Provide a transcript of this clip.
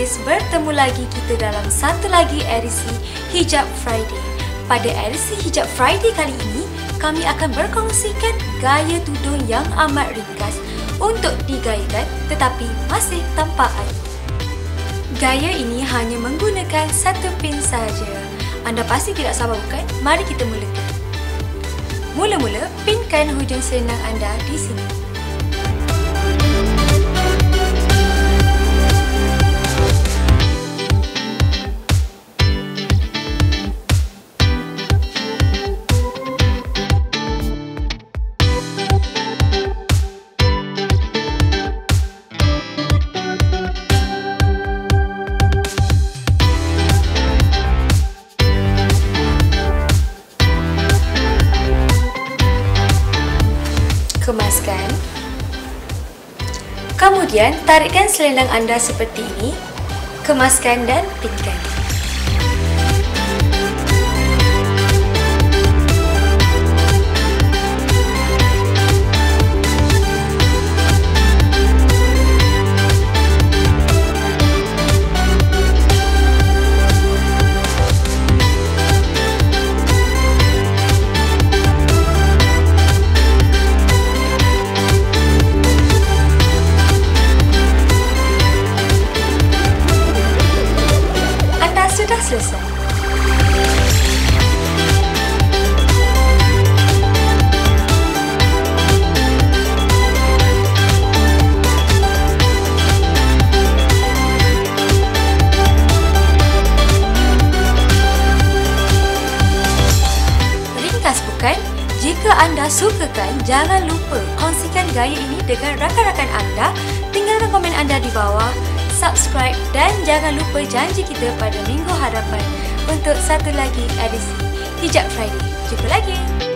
guys, bertemu lagi kita dalam satu lagi edisi Hijab Friday. Pada edisi Hijab Friday kali ini, kami akan berkongsikan gaya tudung yang amat ringkas untuk digayakan tetapi masih tampak aib. Gaya ini hanya menggunakan satu pin saja. Anda pasti tidak sabar bukan? Mari kita mulakan. Mula-mula, pinkan hujung selendang anda di sini. Kemaskan. Kemudian tarikkan selendang anda seperti ini. Kemaskan dan pinkan. Sudah selesai. Ringkas bukan? Jika anda sukakan, jangan lupa kongsikan gaya ini dengan rakan-rakan anda. Tinggalkan komen anda di bawah, subscribe dan jangan lupa janji kita pada minggu hadapan untuk satu lagi edisi Hijab Friday. Jumpa lagi!